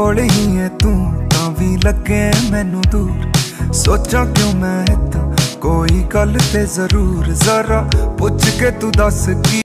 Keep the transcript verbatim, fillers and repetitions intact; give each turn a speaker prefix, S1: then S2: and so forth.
S1: कोल ही है तू तां भी लगे मैनू दूर। सोचा क्यों मैं इदां कोई गल ते जरूर, जरा पुछ के तू दस की